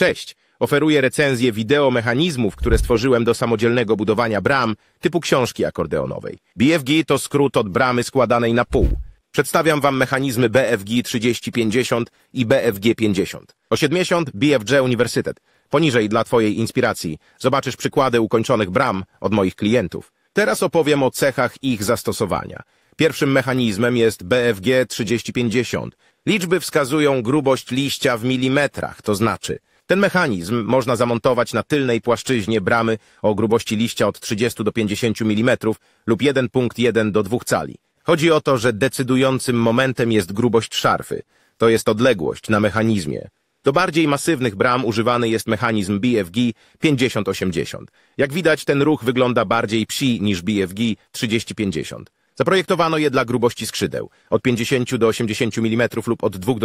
Cześć! Oferuję recenzję wideo mechanizmów, które stworzyłem do samodzielnego budowania bram typu książki akordeonowej. BFG to skrót od bramy składanej na pół. Przedstawiam Wam mechanizmy BFG 3050 i BFG 50. 80 BFG Uniwersytet. Poniżej dla Twojej inspiracji zobaczysz przykłady ukończonych bram od moich klientów. Teraz opowiem o cechach ich zastosowania. Pierwszym mechanizmem jest BFG 3050. Liczby wskazują grubość liścia w milimetrach, to znaczy ten mechanizm można zamontować na tylnej płaszczyźnie bramy o grubości liścia od 30 do 50 mm lub 1,1 do 2 cali. Chodzi o to, że decydującym momentem jest grubość szarfy, to jest odległość na mechanizmie. Do bardziej masywnych bram używany jest mechanizm BFG 50-80. Jak widać, ten ruch wygląda bardziej psi niż BFG 30-50. Zaprojektowano je dla grubości skrzydeł, od 50 do 80 mm lub od 2 do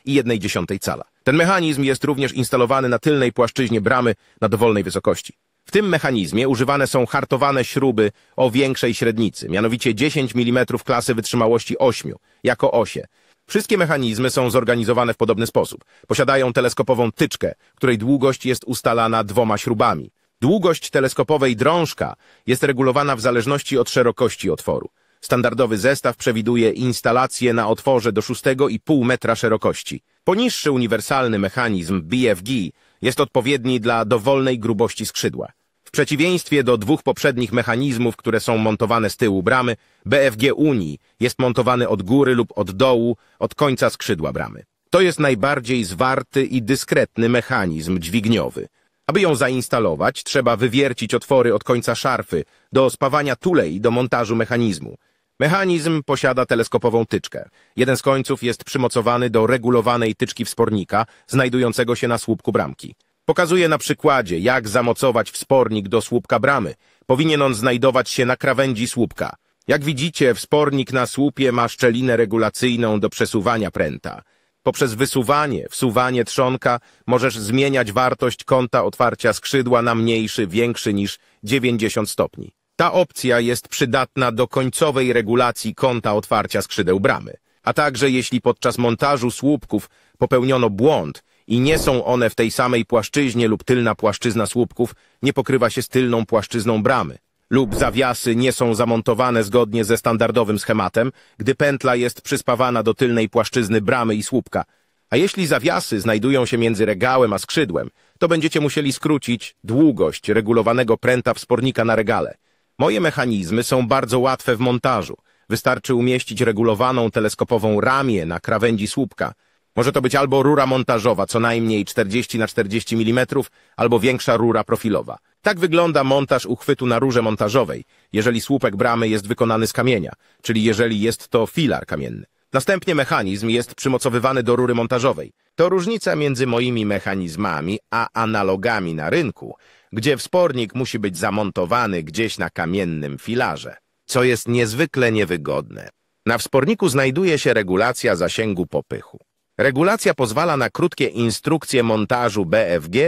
3,1 cala. Ten mechanizm jest również instalowany na tylnej płaszczyźnie bramy na dowolnej wysokości. W tym mechanizmie używane są hartowane śruby o większej średnicy, mianowicie 10 mm klasy wytrzymałości 8, jako osie. Wszystkie mechanizmy są zorganizowane w podobny sposób. Posiadają teleskopową tyczkę, której długość jest ustalana 2 śrubami. Długość teleskopowej drążka jest regulowana w zależności od szerokości otworu. Standardowy zestaw przewiduje instalację na otworze do 6,5 metra szerokości. Poniższy uniwersalny mechanizm BFG jest odpowiedni dla dowolnej grubości skrzydła. W przeciwieństwie do 2 poprzednich mechanizmów, które są montowane z tyłu bramy, BFG Uni jest montowany od góry lub od dołu, od końca skrzydła bramy. To jest najbardziej zwarty i dyskretny mechanizm dźwigniowy. Aby ją zainstalować, trzeba wywiercić otwory od końca szarfy do spawania tulei do montażu mechanizmu. Mechanizm posiada teleskopową tyczkę. Jeden z końców jest przymocowany do regulowanej tyczki wspornika, znajdującego się na słupku bramki. Pokazuję na przykładzie, jak zamocować wspornik do słupka bramy. Powinien on znajdować się na krawędzi słupka. Jak widzicie, wspornik na słupie ma szczelinę regulacyjną do przesuwania pręta. Poprzez wysuwanie, wsuwanie trzonka możesz zmieniać wartość kąta otwarcia skrzydła na mniejszy, większy niż 90 stopni. Ta opcja jest przydatna do końcowej regulacji kąta otwarcia skrzydeł bramy. A także jeśli podczas montażu słupków popełniono błąd i nie są one w tej samej płaszczyźnie lub tylna płaszczyzna słupków nie pokrywa się z tylną płaszczyzną bramy. Lub zawiasy nie są zamontowane zgodnie ze standardowym schematem, gdy pętla jest przyspawana do tylnej płaszczyzny bramy i słupka. A jeśli zawiasy znajdują się między regałem a skrzydłem, to będziecie musieli skrócić długość regulowanego pręta wspornika na regale. Moje mechanizmy są bardzo łatwe w montażu. Wystarczy umieścić regulowaną teleskopową ramię na krawędzi słupka. Może to być albo rura montażowa, co najmniej 40 na 40 mm, albo większa rura profilowa. Tak wygląda montaż uchwytu na rurze montażowej, jeżeli słupek bramy jest wykonany z kamienia, czyli jeżeli jest to filar kamienny. Następnie mechanizm jest przymocowywany do rury montażowej. To różnica między moimi mechanizmami a analogami na rynku, gdzie wspornik musi być zamontowany gdzieś na kamiennym filarze, co jest niezwykle niewygodne. Na wsporniku znajduje się regulacja zasięgu popychu. Regulacja pozwala na krótkie instrukcje montażu BFG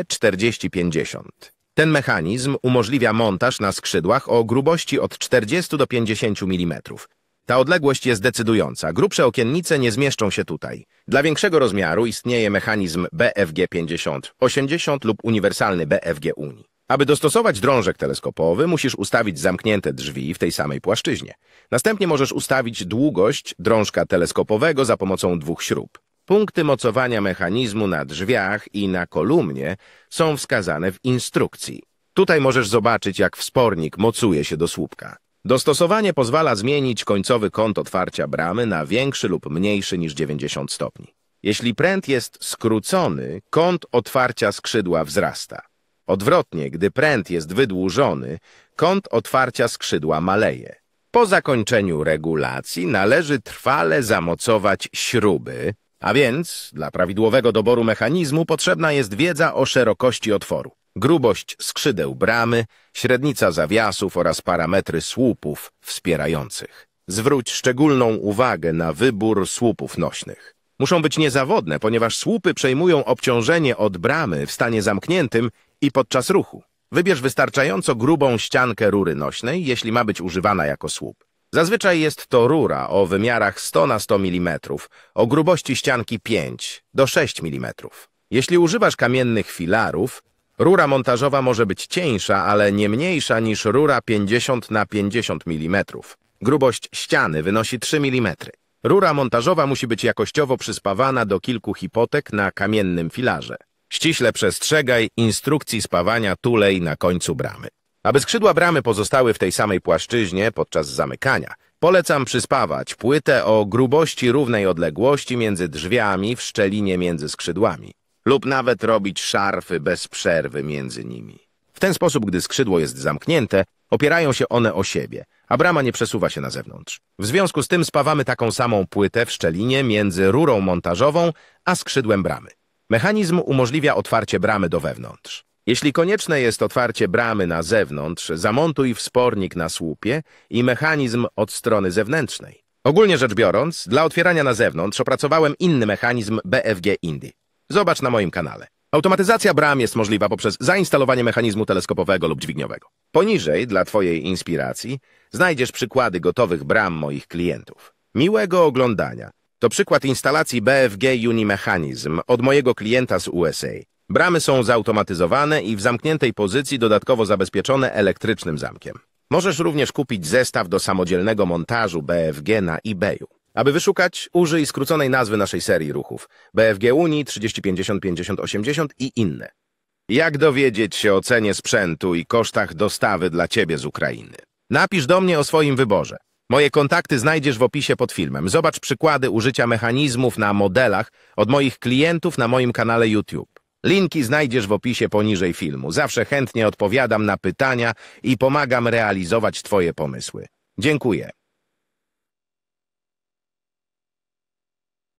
4050. Ten mechanizm umożliwia montaż na skrzydłach o grubości od 40 do 50 mm. Ta odległość jest decydująca. Grubsze okiennice nie zmieszczą się tutaj. Dla większego rozmiaru istnieje mechanizm BFG 50-80 lub uniwersalny BFG Uni. Aby dostosować drążek teleskopowy, musisz ustawić zamknięte drzwi w tej samej płaszczyźnie. Następnie możesz ustawić długość drążka teleskopowego za pomocą 2 śrub. Punkty mocowania mechanizmu na drzwiach i na kolumnie są wskazane w instrukcji. Tutaj możesz zobaczyć, jak wspornik mocuje się do słupka. Dostosowanie pozwala zmienić końcowy kąt otwarcia bramy na większy lub mniejszy niż 90 stopni. Jeśli pręt jest skrócony, kąt otwarcia skrzydła wzrasta. Odwrotnie, gdy pręt jest wydłużony, kąt otwarcia skrzydła maleje. Po zakończeniu regulacji należy trwale zamocować śruby, a więc dla prawidłowego doboru mechanizmu potrzebna jest wiedza o szerokości otworu, grubość skrzydeł bramy, średnica zawiasów oraz parametry słupów wspierających. Zwróć szczególną uwagę na wybór słupów nośnych. Muszą być niezawodne, ponieważ słupy przejmują obciążenie od bramy w stanie zamkniętym i podczas ruchu. Wybierz wystarczająco grubą ściankę rury nośnej, jeśli ma być używana jako słup. Zazwyczaj jest to rura o wymiarach 100 na 100 mm, o grubości ścianki 5 do 6 mm. Jeśli używasz kamiennych filarów, rura montażowa może być cieńsza, ale nie mniejsza niż rura 50 na 50 mm. Grubość ściany wynosi 3 mm. Rura montażowa musi być jakościowo przyspawana do kilku hipotek na kamiennym filarze. Ściśle przestrzegaj instrukcji spawania tulej na końcu bramy. Aby skrzydła bramy pozostały w tej samej płaszczyźnie podczas zamykania, polecam przyspawać płytę o grubości równej odległości między drzwiami w szczelinie między skrzydłami. Lub nawet robić szarfy bez przerwy między nimi. W ten sposób, gdy skrzydło jest zamknięte, opierają się one o siebie, a brama nie przesuwa się na zewnątrz. W związku z tym spawamy taką samą płytę w szczelinie między rurą montażową a skrzydłem bramy. Mechanizm umożliwia otwarcie bramy do wewnątrz. Jeśli konieczne jest otwarcie bramy na zewnątrz, zamontuj wspornik na słupie i mechanizm od strony zewnętrznej. Ogólnie rzecz biorąc, dla otwierania na zewnątrz opracowałem inny mechanizm BFG Indy. Zobacz na moim kanale. Automatyzacja bram jest możliwa poprzez zainstalowanie mechanizmu teleskopowego lub dźwigniowego. Poniżej, dla Twojej inspiracji, znajdziesz przykłady gotowych bram moich klientów. Miłego oglądania. To przykład instalacji BFG Uni Mechanizm od mojego klienta z USA. Bramy są zautomatyzowane i w zamkniętej pozycji dodatkowo zabezpieczone elektrycznym zamkiem. Możesz również kupić zestaw do samodzielnego montażu BFG na eBayu. Aby wyszukać, użyj skróconej nazwy naszej serii ruchów BFG Uni 3050, 50, 80 i inne. Jak dowiedzieć się o cenie sprzętu i kosztach dostawy dla Ciebie z Ukrainy? Napisz do mnie o swoim wyborze. Moje kontakty znajdziesz w opisie pod filmem. Zobacz przykłady użycia mechanizmów na modelach od moich klientów na moim kanale YouTube. Linki znajdziesz w opisie poniżej filmu. Zawsze chętnie odpowiadam na pytania i pomagam realizować Twoje pomysły. Dziękuję.